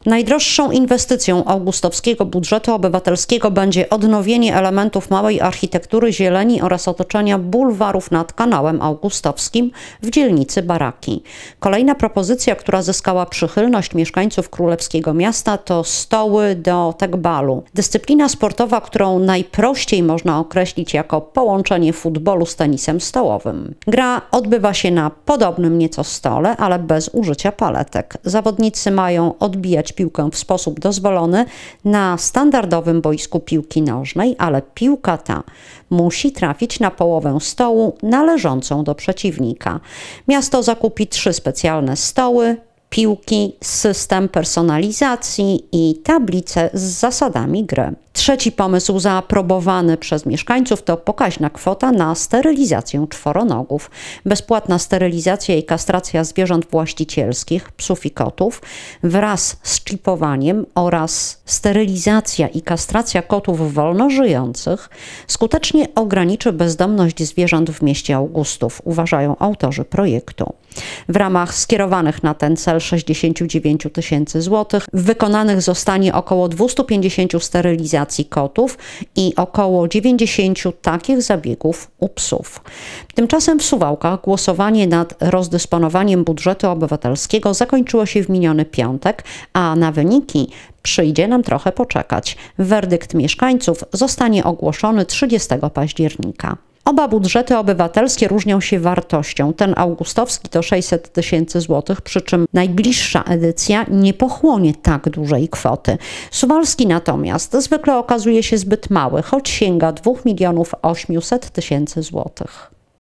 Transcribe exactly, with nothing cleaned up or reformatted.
Najdroższą inwestycją augustowskiego budżetu obywatelskiego będzie odnowienie elementów małej architektury zieleni oraz otoczenia bulwarów nad kanałem augustowskim w dzielnicy Baraki. Kolejna propozycja, która zyskała przychylność mieszkańców królewskiego miasta, to stoły do tekbalu. Dyscyplina sportowa, którą najprościej można określić jako połączenie futbolu z tenisem stołowym. Gra odbywa się na podobnym nieco stole, ale bez użycia paletek. Zawodnicy mają odbijać piłkę w sposób dozwolony na standardowym boisku piłki nożnej, ale piłka ta musi trafić na połowę stołu należącą do przeciwnika. Miasto zakupi trzy specjalne stoły, piłki, system personalizacji i tablice z zasadami gry. Trzeci pomysł zaaprobowany przez mieszkańców to pokaźna kwota na sterylizację czworonogów. Bezpłatna sterylizacja i kastracja zwierząt właścicielskich, psów i kotów, wraz z czipowaniem oraz sterylizacja i kastracja kotów wolnożyjących skutecznie ograniczy bezdomność zwierząt w mieście Augustów, uważają autorzy projektu. W ramach skierowanych na ten cel sześćdziesięciu dziewięciu tysięcy złotych wykonanych zostanie około dwieście pięćdziesiąt sterylizacji kotów i około dziewięćdziesiąt takich zabiegów u psów. Tymczasem w Suwałkach głosowanie nad rozdysponowaniem budżetu obywatelskiego zakończyło się w miniony piątek, a na wyniki przyjdzie nam trochę poczekać. Werdykt mieszkańców zostanie ogłoszony trzydziestego października. Oba budżety obywatelskie różnią się wartością. Ten augustowski to sześćset tysięcy złotych, przy czym najbliższa edycja nie pochłonie tak dużej kwoty. Suwalski natomiast zwykle okazuje się zbyt mały, choć sięga dwóch milionów ośmiuset tysięcy złotych.